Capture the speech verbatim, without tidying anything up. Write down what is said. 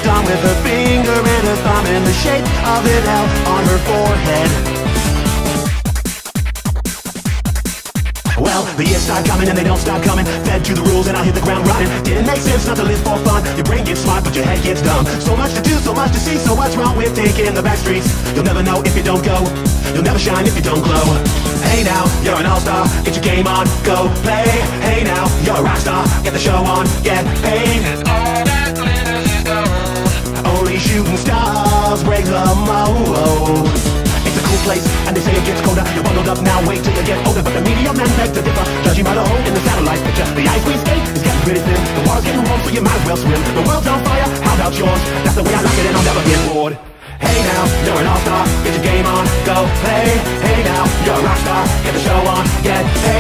was done with her finger and her thumb in the shape of an L on her forehead. Well, the years start coming and they don't stop coming. Fed to the rules and I hit the ground running. Didn't make sense not to live for fun. Your brain gets smart but your head gets dumb. So much to do, so much to see. So what's wrong with taking the back streets? You'll never know if you don't go. You'll never shine if you don't glow. Hey now, you're an all-star. Get your game on, go play. Hey now, you're a rock star. Get the show on, get paid. And all that glitters is gold. Only shooting stars break the mold. It's a cool place, and they say it gets colder. You're bundled up now, wait till you get older. But the media man begs to differ, judging by the hole in the satellite picture. The ice we skate is getting pretty thin. The water's getting warm, so you might as well swim. The world's on fire, how about yours? That's the way I like it, and I'll never get bored. Hey now, you're an all-star, get your game on, go play. Hey now, you're a rock star, get the show on, get paid.